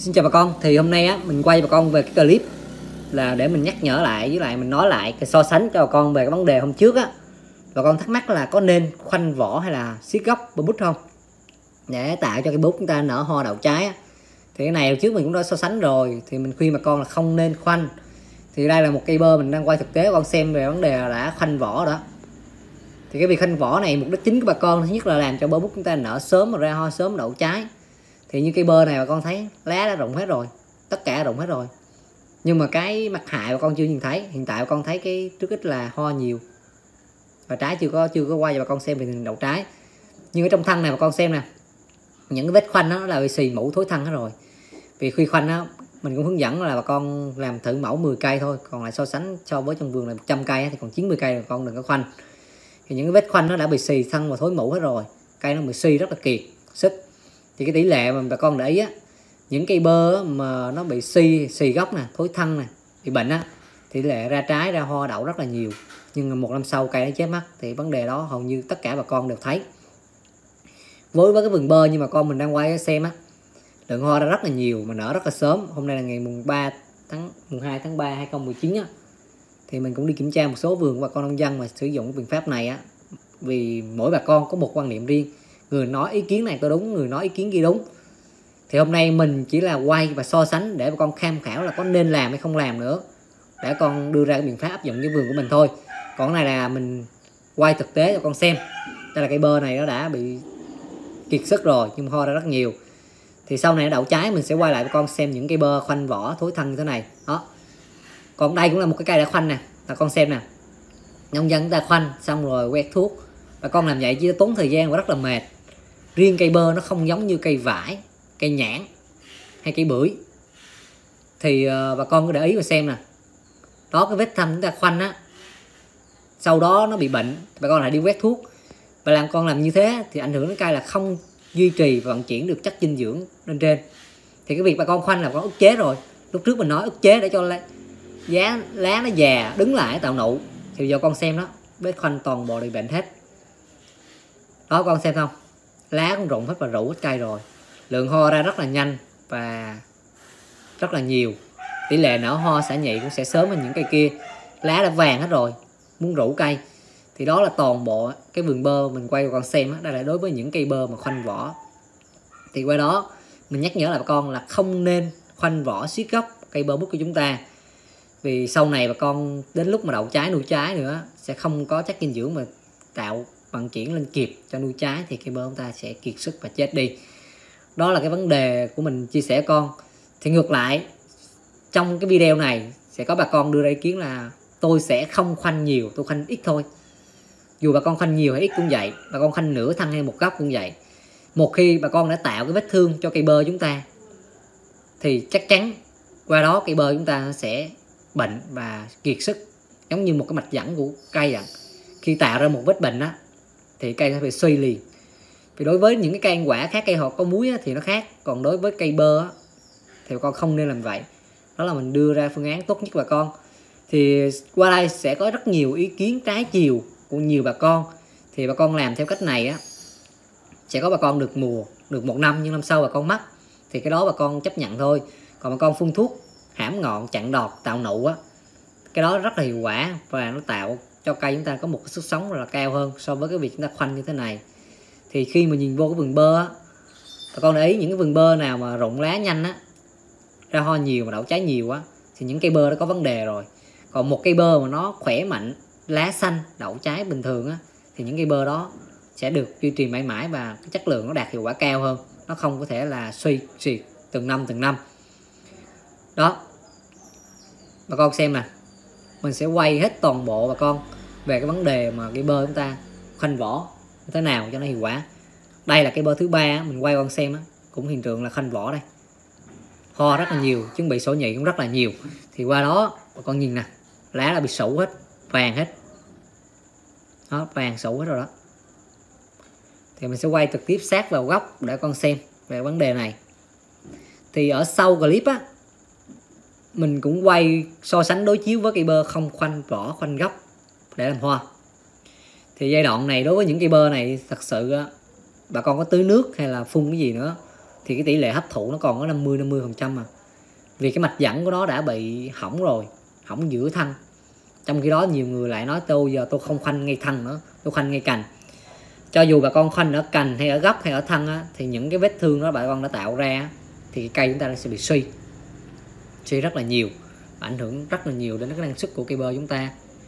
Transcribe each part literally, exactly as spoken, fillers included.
Xin chào bà con, thì hôm nay á mình quay bà con về cái clip là để mình nhắc nhở lại với lại mình nói lại cái so sánh cho bà con về cái vấn đề hôm trước á. Bà con thắc mắc là có nên khoanh vỏ hay là siết gốc bơ bút không, để tạo cho cái bút chúng ta nở hoa đậu trái á. Thì cái này hồi trước mình cũng đã so sánh rồi, thì mình khuyên bà con là không nên khoanh. Thì đây là một cây bơ mình đang quay thực tế bà con xem về vấn đề là đã khoanh vỏ đó. Thì cái việc khoanh vỏ này mục đích chính của bà con thứ nhất là làm cho bơ bút chúng ta nở sớm và ra hoa sớm đậu trái. Thì như cây bơ này bà con thấy lá đã rụng hết rồi, tất cả rụng hết rồi, nhưng mà cái mặt hại bà con chưa nhìn thấy. Hiện tại bà con thấy cái trước ít là hoa nhiều và trái chưa có chưa có quay cho bà con xem về đậu trái. Nhưng ở trong thân này bà con xem nè, những cái vết khoanh đó là bị xì mũ thối thân hết rồi. Vì khi khoanh đó mình cũng hướng dẫn là bà con làm thử mẫu mười cây thôi, còn lại so sánh so với trong vườn là một trăm cây thì còn chín mươi cây bà con đừng có khoanh. Thì những cái vết khoanh nó đã bị xì thân và thối mũ hết rồi, cây nó bị xì rất là kiệt sức. Thì cái tỷ lệ mà bà con để ý á, những cây bơ mà nó bị xì xì gốc nè, thối thân nè, bị bệnh á, tỷ lệ ra trái ra hoa đậu rất là nhiều. Nhưng một năm sau cây nó chết mất, thì vấn đề đó hầu như tất cả bà con đều thấy. Với với cái vườn bơ nhưng mà con mình đang quay xem á, lượng hoa ra rất là nhiều mà nở rất là sớm. Hôm nay là ngày mùng ba tháng mùng hai tháng ba hai không một chín á, thì mình cũng đi kiểm tra một số vườn của bà con nông dân mà sử dụng cái biện pháp này á. Vì mỗi bà con có một quan niệm riêng, người nói ý kiến này tôi đúng, người nói ý kiến kia đúng. Thì hôm nay mình chỉ là quay và so sánh để bà con tham khảo là có nên làm hay không làm nữa, để con đưa ra cái biện pháp áp dụng với vườn của mình thôi. Còn cái này là mình quay thực tế cho con xem. Đây là cây bơ này nó đã bị kiệt sức rồi nhưng hoa ra rất nhiều. Thì sau này nó đậu trái mình sẽ quay lại bà con xem những cây bơ khoanh vỏ thối thân như thế này đó. Còn đây cũng là một cái cây đã khoanh nè, bà con xem nè, nông dân ta khoanh xong rồi quét thuốc. Bà con làm vậy chỉ tốn thời gian và rất là mệt. Riêng cây bơ nó không giống như cây vải, cây nhãn hay cây bưởi. Thì uh, bà con cứ để ý và xem nè, đó cái vết thâm chúng ta khoanh á, sau đó nó bị bệnh bà con lại đi quét thuốc. Và làm con làm như thế thì ảnh hưởng đến cây là không duy trì và vận chuyển được chất dinh dưỡng lên trên. Thì cái việc bà con khoanh là bà con ức chế rồi. Lúc trước mình nói ức chế để cho giá lá nó già đứng lại tạo nụ. Thì giờ con xem đó, vết khoanh toàn bộ bị bệnh hết đó, con xem không, lá cũng rụng hết và rủ hết cây rồi. Lượng hoa ra rất là nhanh và rất là nhiều. Tỷ lệ nở hoa xả nhị cũng sẽ sớm hơn những cây kia. Lá đã vàng hết rồi, muốn rủ cây. Thì đó là toàn bộ cái vườn bơ mình quay cho con xem. Đây là đối với những cây bơ mà khoanh vỏ. Thì qua đó mình nhắc nhở là bà con là không nên khoanh vỏ siết gốc cây bơ bút của chúng ta. Vì sau này bà con đến lúc mà đậu trái nuôi trái nữa sẽ không có chất dinh dưỡng mà tạo vận chuyển lên kịp cho nuôi trái, thì cây bơ chúng ta sẽ kiệt sức và chết đi. Đó là cái vấn đề của mình chia sẻ con. Thì ngược lại, trong cái video này sẽ có bà con đưa ra ý kiến là tôi sẽ không khoanh nhiều, tôi khoanh ít thôi. Dù bà con khoanh nhiều hay ít cũng vậy, bà con khoanh nửa thân hay một góc cũng vậy. Một khi bà con đã tạo cái vết thương cho cây bơ chúng ta thì chắc chắn qua đó cây bơ chúng ta sẽ bệnh và kiệt sức. Giống như một cái mạch dẫn của cây vậy. Khi tạo ra một vết bệnh á thì cây sẽ bị suy liền. Vì đối với những cái cây ăn quả khác, cây hột có muối á, thì nó khác. Còn đối với cây bơ á, thì bà con không nên làm vậy. Đó là mình đưa ra phương án tốt nhất bà con. Thì qua đây sẽ có rất nhiều ý kiến trái chiều của nhiều bà con. Thì bà con làm theo cách này á, sẽ có bà con được mùa, được một năm, nhưng năm sau bà con mất. Thì cái đó bà con chấp nhận thôi. Còn bà con phun thuốc hãm ngọn, chặn đọt, tạo nụ á, cái đó rất là hiệu quả và nó tạo cho cây chúng ta có một cái sức sống rất là cao hơn so với cái việc chúng ta khoanh như thế này. Thì khi mà nhìn vô cái vườn bơ á, bà con để ý những cái vườn bơ nào mà rụng lá nhanh á, ra hoa nhiều mà đậu trái nhiều á, thì những cây bơ đó có vấn đề rồi. Còn một cây bơ mà nó khỏe mạnh, lá xanh, đậu trái bình thường á, thì những cây bơ đó sẽ được duy trì mãi mãi và cái chất lượng nó đạt hiệu quả cao hơn. Nó không có thể là suy suy từng năm từng năm đó. Bà con xem nè, mình sẽ quay hết toàn bộ bà con về cái vấn đề mà cây bơ chúng ta khoanh vỏ như thế nào cho nó hiệu quả. Đây là cây bơ thứ ba mình quay con xem á, cũng hiện tượng là khoanh vỏ đây, hoa rất là nhiều, chuẩn bị sổ nhị cũng rất là nhiều. Thì qua đó bà con nhìn nè, lá đã bị sủ hết, vàng hết đó, vàng sủ hết rồi đó. Thì mình sẽ quay trực tiếp sát vào góc để con xem về vấn đề này. Thì ở sau clip á, mình cũng quay so sánh đối chiếu với cây bơ không khoanh vỏ khoanh gốc để làm hoa. Thì giai đoạn này đối với những cây bơ này thật sự bà con có tưới nước hay là phun cái gì nữa thì cái tỷ lệ hấp thụ nó còn có năm mươi năm mươi phần trăm mà. Vì cái mạch dẫn của nó đã bị hỏng rồi, hỏng giữa thân. Trong khi đó nhiều người lại nói tôi giờ tôi không khoanh ngay thân nữa, tôi khoanh ngay cành. Cho dù bà con khoanh ở cành hay ở gốc hay ở thân á, thì những cái vết thương đó bà con đã tạo ra thì cây chúng ta sẽ bị suy suy rất là nhiều, ảnh hưởng rất là nhiều đến cái năng suất của cây bơ chúng ta.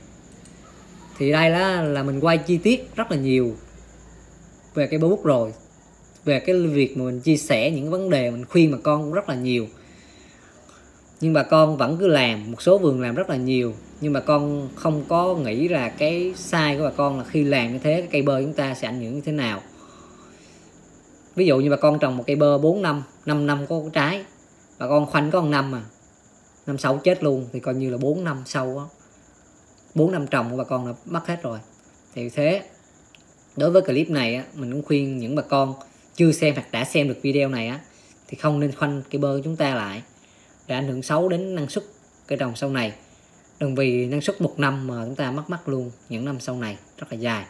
Thì đây là, là mình quay chi tiết rất là nhiều về cây bơ bút rồi, về cái việc mà mình chia sẻ những vấn đề, mình khuyên bà con cũng rất là nhiều, nhưng bà con vẫn cứ làm. Một số vườn làm rất là nhiều, nhưng bà con không có nghĩ là cái sai của bà con là khi làm như thế cái cây bơ chúng ta sẽ ảnh hưởng như thế nào. Ví dụ như bà con trồng một cây bơ bốn năm, năm năm có trái, bà con khoanh có một năm mà năm sau chết luôn thì coi như là bốn năm sau đó, bốn năm trồng của bà con đã mất hết rồi. Thì thế đối với clip này á, mình cũng khuyên những bà con chưa xem hoặc đã xem được video này á, thì không nên khoanh cây bơ của chúng ta lại để ảnh hưởng xấu đến năng suất cây trồng sau này. Đừng vì năng suất một năm mà chúng ta mất mất luôn những năm sau này rất là dài,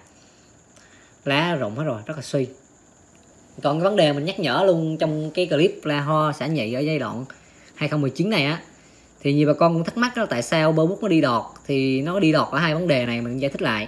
lá rụng hết rồi, rất là suy. Còn cái vấn đề mình nhắc nhở luôn trong cái clip là hoa xả nhị ở giai đoạn hai không một chín này á, thì nhiều bà con cũng thắc mắc đó, tại sao bơ bút nó đi đọt. Thì nó đi đọt ở hai vấn đề này mình giải thích lại.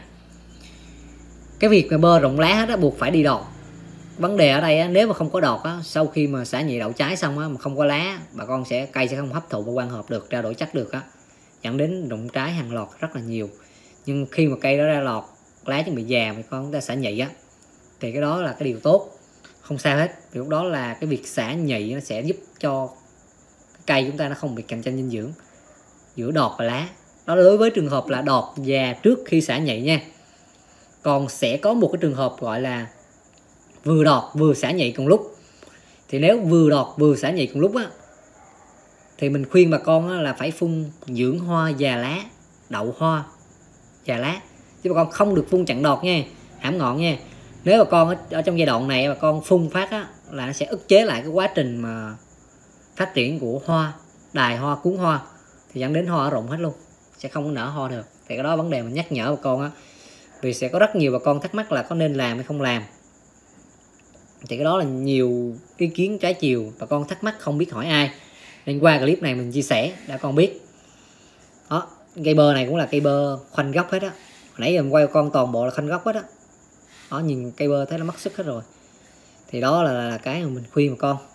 Cái việc mà bơ rụng lá hết á, buộc phải đi đọt. Vấn đề ở đây á, nếu mà không có đọt á, sau khi mà xả nhị đậu trái xong á, mà không có lá, bà con sẽ cây sẽ không hấp thụ và quang hợp được, trao đổi chất được á, dẫn đến rụng trái hàng lọt rất là nhiều. Nhưng khi mà cây đó ra lọt, lá chuẩn bị già mà con chúng ta xả nhị á, thì cái đó là cái điều tốt, không sao hết. Vì lúc đó là cái việc xả nhị nó sẽ giúp cho cây chúng ta nó không bị cạnh tranh dinh dưỡng giữa đọt và lá. Đó là đối với trường hợp là đọt già trước khi xả nhị nha. Còn sẽ có một cái trường hợp gọi là vừa đọt vừa xả nhị cùng lúc. Thì nếu vừa đọt vừa xả nhị cùng lúc á, thì mình khuyên bà con á, là phải phun dưỡng hoa già lá, đậu hoa già lá, chứ bà con không được phun chặn đọt nha, hãm ngọn nha. Nếu bà con ở, ở trong giai đoạn này bà con phun phát á, là nó sẽ ức chế lại cái quá trình mà phát triển của hoa, đài hoa, cuốn hoa, thì dẫn đến hoa rụng hết luôn, sẽ không có nở hoa được. Thì cái đó vấn đề mình nhắc nhở bà con á, vì sẽ có rất nhiều bà con thắc mắc là có nên làm hay không làm. Thì cái đó là nhiều ý kiến trái chiều, bà con thắc mắc không biết hỏi ai, nên qua clip này mình chia sẻ để con biết. Đó, cây bơ này cũng là cây bơ khoanh gốc hết á, nãy giờ mình quay con toàn bộ là khoanh gốc hết á. Đó, nhìn cây bơ thấy nó mất sức hết rồi. Thì đó là, là cái mà mình khuyên bà con.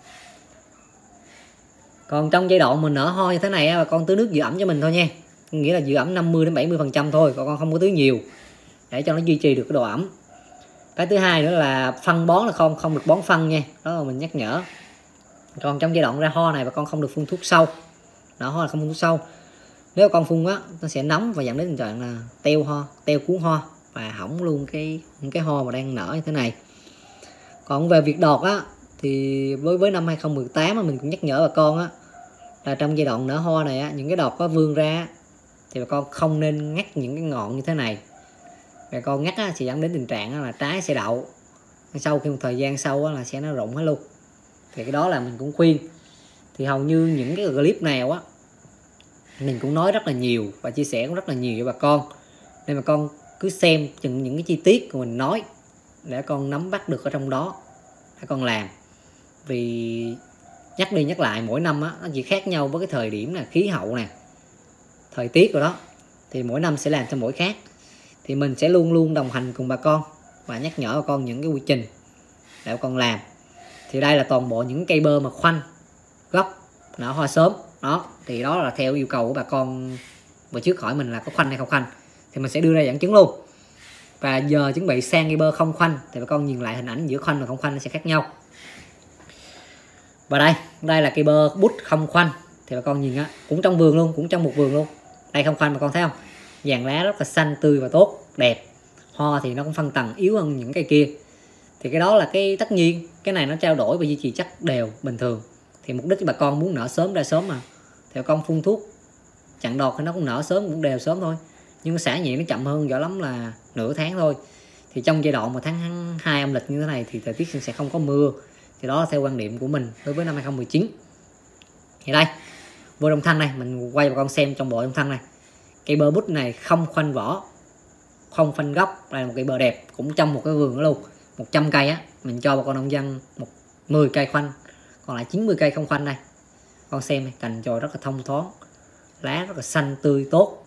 Còn trong giai đoạn mình nở hoa như thế này á, bà con tưới nước giữ ẩm cho mình thôi nha, nghĩa là giữ ẩm năm mươi đến bảy mươi phần trăm thôi, bà con không có tưới nhiều để cho nó duy trì được cái độ ẩm. Cái thứ hai nữa là phân bón là không không được bón phân nha, đó là mình nhắc nhở. Còn trong giai đoạn ra hoa này bà con không được phun thuốc sâu, nở hoa là không phun thuốc sâu. Nếu bà con phun á, nó sẽ nóng và dẫn đến tình trạng là teo hoa, teo cuốn hoa và hỏng luôn cái cái hoa mà đang nở như thế này. Còn về việc đọt á, thì với với năm hai không một tám mình cũng nhắc nhở bà con á, là trong giai đoạn nở hoa này á, những cái đọt có vươn ra thì bà con không nên ngắt những cái ngọn như thế này. Bà con ngắt á, sẽ dẫn đến tình trạng là trái sẽ đậu, sau khi một thời gian sau á, là sẽ nó rụng hết luôn. Thì cái đó là mình cũng khuyên. Thì hầu như những cái clip nào á mình cũng nói rất là nhiều và chia sẻ cũng rất là nhiều với bà con, nên bà con cứ xem chừng những cái chi tiết của mình nói để con nắm bắt được ở trong đó để con làm. Vì nhắc đi nhắc lại mỗi năm á, nó chỉ khác nhau với cái thời điểm là khí hậu nè, thời tiết rồi đó, thì mỗi năm sẽ làm cho mỗi khác. Thì mình sẽ luôn luôn đồng hành cùng bà con và nhắc nhở bà con những cái quy trình để bà con làm. Thì đây là toàn bộ những cây bơ mà khoanh gốc nở hoa sớm đó, thì đó là theo yêu cầu của bà con vừa trước hỏi mình là có khoanh hay không khoanh, thì mình sẽ đưa ra dẫn chứng luôn. Và giờ chuẩn bị sang cây bơ không khoanh thì bà con nhìn lại hình ảnh giữa khoanh và không khoanh nó sẽ khác nhau. Và đây đây là cây bơ bút không khoanh, thì bà con nhìn á, cũng trong vườn luôn, cũng trong một vườn luôn. Đây không khoanh bà con thấy không, vàng lá rất là xanh tươi và tốt đẹp, hoa thì nó cũng phân tầng yếu hơn những cây kia. Thì cái đó là cái tất nhiên, cái này nó trao đổi và duy trì chất đều bình thường. Thì mục đích của bà con muốn nở sớm ra sớm mà, thì bà con phun thuốc chặn đọt thì nó cũng nở sớm, cũng đều sớm thôi. Nhưng xả nhị nó chậm hơn, giỏi lắm là nửa tháng thôi. Thì trong giai đoạn mà tháng hai âm lịch như thế này thì thời tiết sẽ không có mưa. Thì đó là theo quan điểm của mình đối với năm hai không một chín. Thì đây, vô trong thân này, mình quay bà con xem trong bộ trong thân này. Cây bơ bút này không khoanh vỏ, không phanh gốc, đây là một cây bơ đẹp, cũng trong một cái vườn đó luôn, một trăm cây á, mình cho bà con nông dân một mười cây khoanh còn lại chín mươi cây không khoanh đây. Con xem này, cành chồi rất là thông thoáng, lá rất là xanh tươi tốt,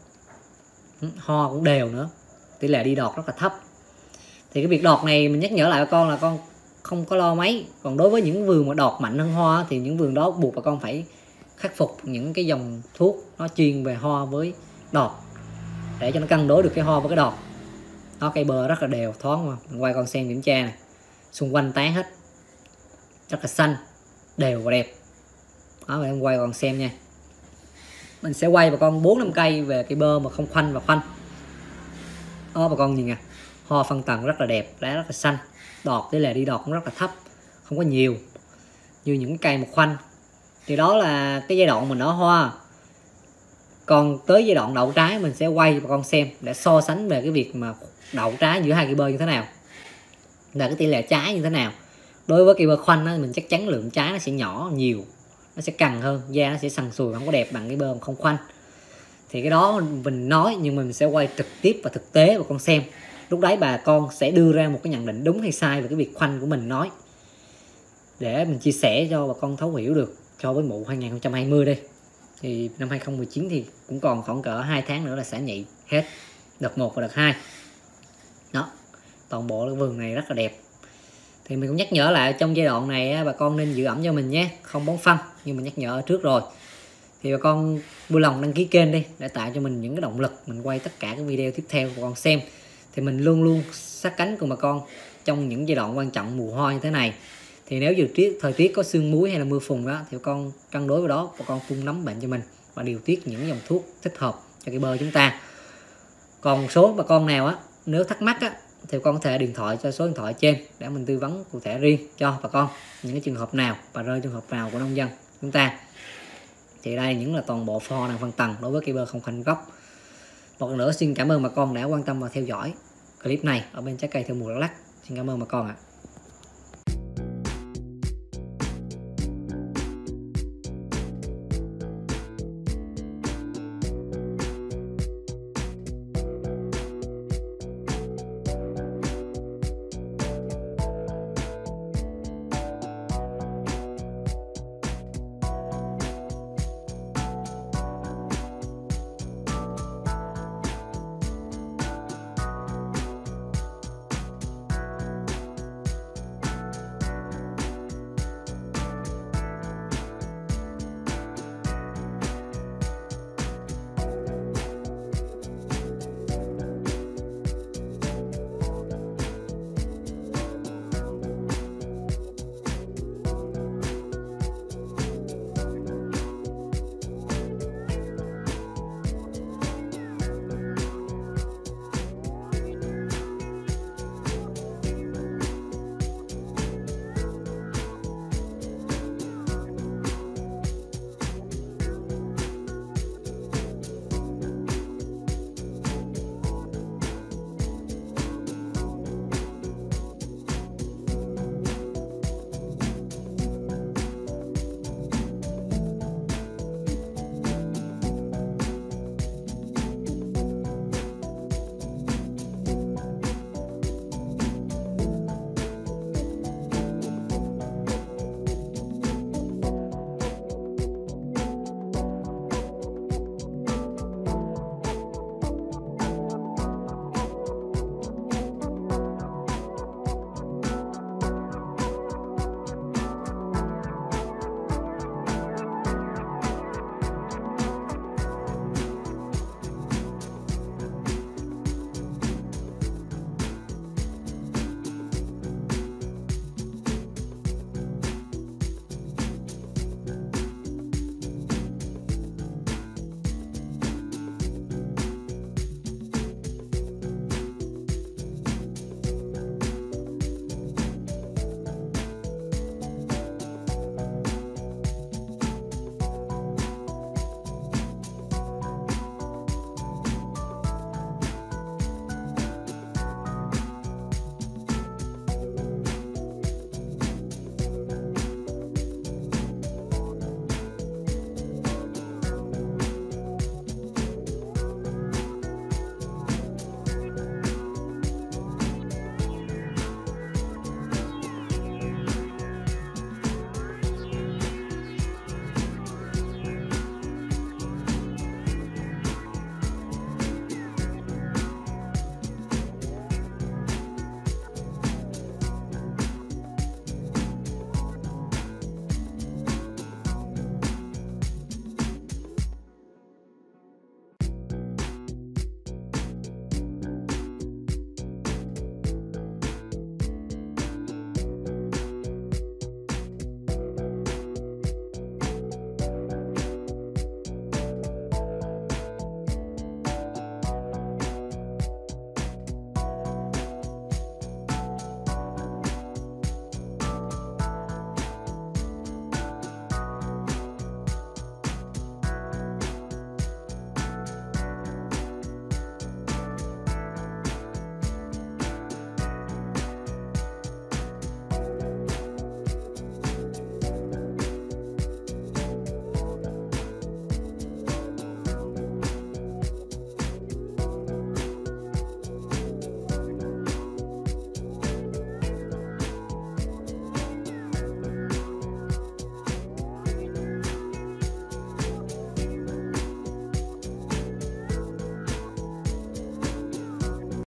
ho cũng đều nữa, tỷ lệ đi đọt rất là thấp. Thì cái việc đọt này mình nhắc nhở lại bà con là con không có lo mấy. Còn đối với những vườn mà đọt mạnh hơn hoa thì những vườn đó buộc bà con phải khắc phục những cái dòng thuốc nó chuyên về hoa với đọt để cho nó cân đối được cái hoa với cái đọt. Nó cây bơ rất là đều thoáng, mà mình quay con xem kiểm tra này, xung quanh tán hết, rất là xanh đều và đẹp. Đó, em quay con xem nha. Mình sẽ quay bà con bốn năm cây về cây bơ mà không khoanh và khoanh. Đó bà con nhìn nè, hoa phân tầng rất là đẹp, lá rất là xanh, đọt tỷ lệ đi đọt cũng rất là thấp, không có nhiều như những cây một khoanh. Thì đó là cái giai đoạn mình nở hoa. Còn tới giai đoạn đậu trái mình sẽ quay bà con xem để so sánh về cái việc mà đậu trái giữa hai cây bơ như thế nào, là cái tỷ lệ trái như thế nào. Đối với cây bơ khoanh á, mình chắc chắn lượng trái nó sẽ nhỏ nhiều, nó sẽ cằn hơn, da nó sẽ sần sùi, không có đẹp bằng cái bơ không khoanh. Thì cái đó mình nói nhưng mình sẽ quay trực tiếp và thực tế bà con xem. Lúc đấy bà con sẽ đưa ra một cái nhận định đúng hay sai về cái việc khoanh của mình nói, để mình chia sẻ cho bà con thấu hiểu được. Cho với mụ hai không hai không đây, thì năm hai không một chín thì cũng còn khoảng cỡ hai tháng nữa là sẽ nhị hết đợt một và đợt hai. Đó, toàn bộ cái vườn này rất là đẹp. Thì mình cũng nhắc nhở lại trong giai đoạn này bà con nên giữ ẩm cho mình nhé, không bón phân như mình nhắc nhở ở trước rồi. Thì bà con vui lòng đăng ký kênh đi để tạo cho mình những cái động lực mình quay tất cả các video tiếp theo bà con xem. Thì mình luôn luôn sát cánh cùng bà con trong những giai đoạn quan trọng mùa hoa như thế này. Thì nếu dự tiết thời tiết có sương muối hay là mưa phùn đó thì bà con cân đối vào đó, bà con phun nấm bệnh cho mình và điều tiết những dòng thuốc thích hợp cho cây bơ chúng ta. Còn một số bà con nào á nếu thắc mắc á thì con có thể điện thoại cho số điện thoại trên để mình tư vấn cụ thể riêng cho bà con những cái trường hợp nào và rơi trường hợp nào của nông dân chúng ta. Thì đây những là toàn bộ pho năng phân tầng đối với cây bơ không khoanh gốc. Một lần nữa xin cảm ơn bà con đã quan tâm và theo dõi clip này ở bên trái cây theo mùa Đắk Lắk. Xin cảm ơn bà con ạ. À.